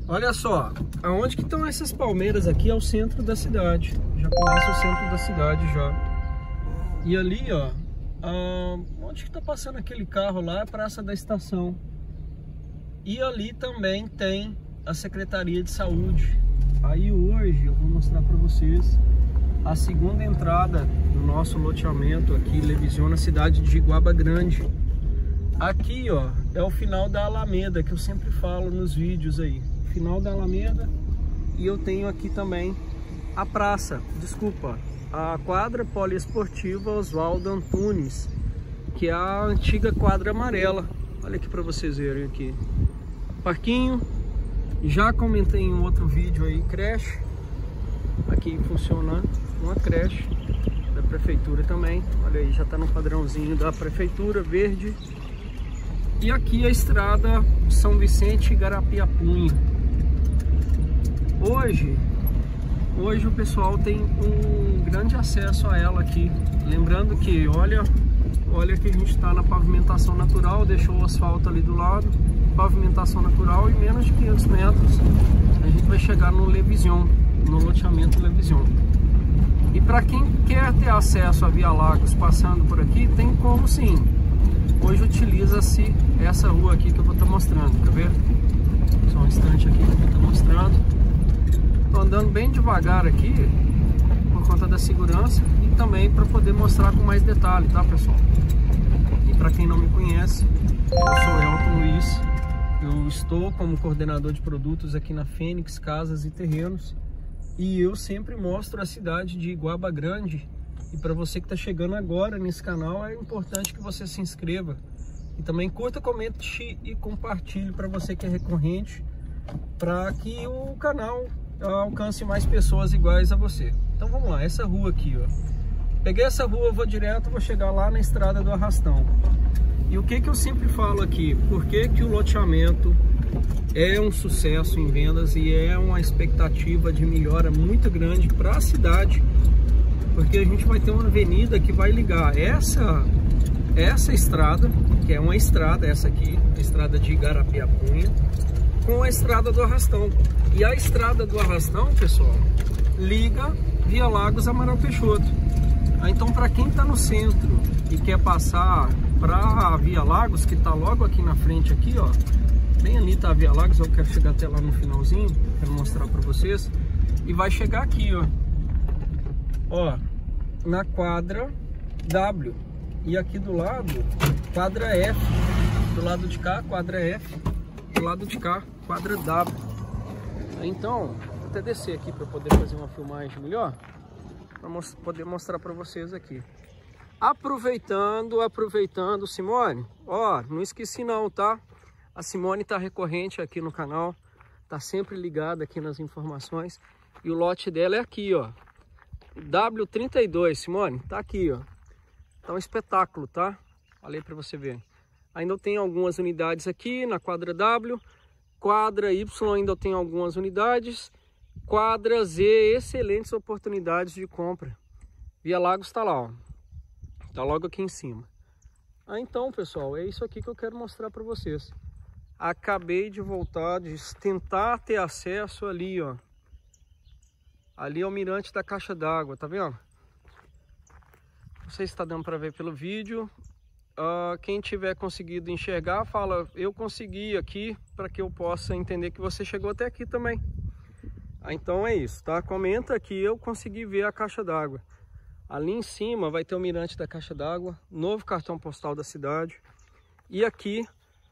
Olha só, aonde que estão essas palmeiras aqui é o centro da cidade. Já começa o centro da cidade já. E ali, ó, onde que tá passando aquele carro lá é a Praça da Estação. E ali também tem a Secretaria de Saúde. Aí hoje eu vou mostrar para vocês a segunda entrada do nosso loteamento aqui, Levision, na cidade de Iguaba Grande. Aqui, ó, é o final da Alameda, que eu sempre falo nos vídeos aí. Final da Alameda. E eu tenho aqui também a praça, a quadra poliesportiva Oswaldo Antunes, que é a antiga quadra amarela. Olha aqui para vocês verem aqui. Parquinho. Já comentei em outro vídeo aí, creche. Aqui funciona uma creche da prefeitura também. Olha aí, já está no padrãozinho da prefeitura, verde. E aqui a estrada São Vicente e Garapiapunha. Hoje o pessoal tem um grande acesso a ela aqui. Lembrando que, olha que a gente está na pavimentação natural, deixou o asfalto ali do lado, pavimentação natural, e menos de 500 metros a gente vai chegar no Levision, no loteamento Levision. E para quem quer ter acesso a Via Lagos passando por aqui, tem como sim. Hoje utiliza-se essa rua aqui que eu vou estar mostrando, quer ver? Só um instante aqui que eu vou estar mostrando. Estou andando bem devagar aqui, por conta da segurança e também para poder mostrar com mais detalhe, tá, pessoal? E para quem não me conhece, eu sou Elton Luiz, eu estou como coordenador de produtos aqui na Fênix Casas e Terrenos e eu sempre mostro a cidade de Iguaba Grande. E para você que está chegando agora nesse canal, é importante que você se inscreva e também curta, comente e compartilhe para você que é recorrente, para que o canal alcance mais pessoas iguais a você. Então vamos lá, essa rua aqui, ó. Peguei essa rua, vou direto, vou chegar lá na Estrada do Arrastão. E o que eu sempre falo aqui, por que o loteamento é um sucesso em vendas e é uma expectativa de melhora muito grande para a cidade, porque a gente vai ter uma avenida que vai ligar essa estrada, que é uma estrada, essa aqui, a estrada de Garapiapunha, com a Estrada do Arrastão. E a Estrada do Arrastão, pessoal, liga Via Lagos Amaral Peixoto. Então, para quem está no centro e quer passar para a Via Lagos, que está logo aqui na frente, aqui, ó, bem ali está a Via Lagos, eu quero chegar até lá no finalzinho, quero mostrar para vocês, e vai chegar aqui, ó, na quadra W, e aqui do lado, quadra F, do lado de cá, quadra F, do lado de cá, quadra W. Então, vou até descer aqui para poder fazer uma filmagem melhor, para poder mostrar para vocês aqui. Aproveitando, Simone, ó, não esqueci não, tá? A Simone tá recorrente aqui no canal, tá sempre ligada aqui nas informações, e o lote dela é aqui, ó, W32, Simone, tá aqui, ó. Tá um espetáculo, tá? Olha aí para você ver. Ainda tem algumas unidades aqui na quadra W, quadra Y ainda tem algumas unidades, quadra Z, excelentes oportunidades de compra. Via Lagos tá lá, ó. Tá logo aqui em cima. Então, pessoal, é isso aqui que eu quero mostrar para vocês. Acabei de voltar, de tentar ter acesso ali, ó. Ali é o mirante da caixa d'água, tá vendo? Não sei se está dando para ver pelo vídeo. Quem tiver conseguido enxergar, fala, eu consegui aqui, para que eu possa entender que você chegou até aqui também. Então é isso, tá? Comenta que eu consegui ver a caixa d'água. Ali em cima vai ter o mirante da caixa d'água, novo cartão postal da cidade. E aqui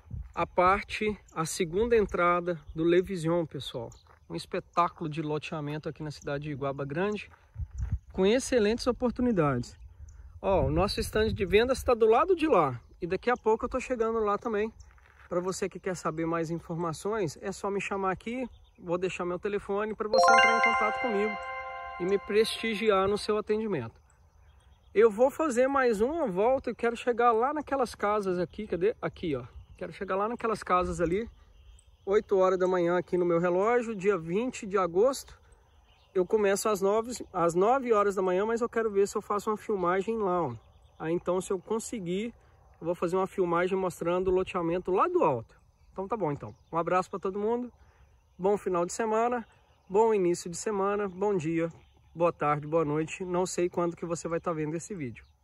a segunda entrada do Levision, pessoal. Um espetáculo de loteamento aqui na cidade de Iguaba Grande, com excelentes oportunidades. Ó, o nosso stand de vendas está do lado de lá. E daqui a pouco eu tô chegando lá também. Para você que quer saber mais informações, é só me chamar aqui. Vou deixar meu telefone para você entrar em contato comigo e me prestigiar no seu atendimento. Eu vou fazer mais uma volta e quero chegar lá naquelas casas aqui. Cadê? Aqui, ó. Quero chegar lá naquelas casas ali. 8 horas da manhã aqui no meu relógio, dia 20 de agosto. Eu começo às 9 horas da manhã, mas eu quero ver se eu faço uma filmagem lá, ó. Aí então, se eu conseguir, eu vou fazer uma filmagem mostrando o loteamento lá do alto. Então tá bom, então. Um abraço para todo mundo bom final de semana, bom início de semana, bom dia, boa tarde, boa noite. Não sei quando que você vai estar vendo esse vídeo.